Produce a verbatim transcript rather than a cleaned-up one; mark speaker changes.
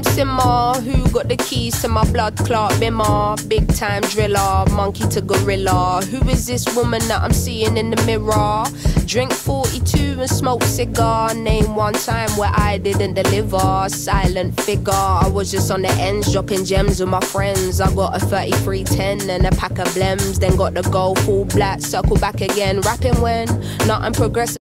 Speaker 1: Simmer, simmer, who got the keys to my blood clot bimmer? Big time driller, monkey to gorilla. Who is this woman that I'm seeing in the mirror? Drink forty-two and smoke cigar. Name one time where I didn't deliver. Silent figure, I was just on the ends, dropping gems with my friends. I got a thirty-three ten and a pack of blems. Then got the gold full black, circle back again. Rapping when nothing progressive.